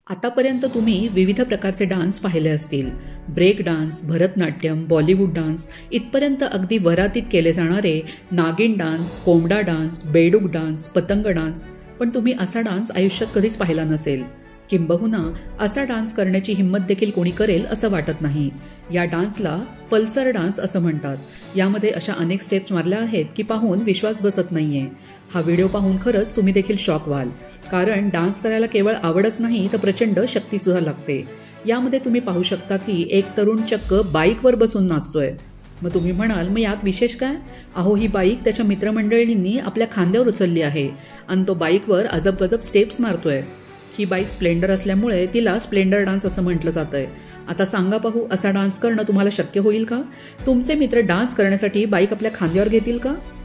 आतापर्यंत तुम्ही विविध प्रकारचे डान्स पाहिले असतील. Break dance, Bharatanatyam, Bollywood dance इथपर्यंत अगदी वरातीत केले जाणारे नागिन डान्स, कोंबडा डान्स, बेडूक डान्स, पतंग डान्स. पण तुम्ही असा डान्स आयुष्यात कधीच पाहिला नसेल. किंबहुना असा डान्स करण्याची हिंमत देखील कोणी करेल असं वाटत नाही. या डान्सला पल्सर डान्स असं म्हणतात. यामध्ये अशा अनेक स्टेप्स मारल्या आहेत की पाहून विश्वास बसत नाहीये. हा व्हिडिओ पाहून खरंच तुम्ही देखील शॉक व्हाल. कारण डान्स करायला केवळ आवडच नाही तर प्रचंड शक्ती सुद्धा लागते. यामध्ये तुम्ही पाहू शकता की एक तरुण चक्क बाईकवर बसून नाचतोय. मग तुम्ही म्हणाल मग यात विशेष काय? अहो, ही बाईक त्याच्या मित्रमंडळींनी आपल्या खांद्यावर उचलली आहे आणि तो बाईकवर अजब गजब स्टेप्स मारतोय. ही बाईक स्प्लेंडर असल्यामुळे तिला स्प्लेंडर डान्स असं म्हटलं जातंय. आता सांगा पाहू, असा डान्स करणं तुम्हाला शक्य होईल का? तुमचे मित्र डान्स करण्यासाठी बाईक आपल्या खांद्यावर घेतील का?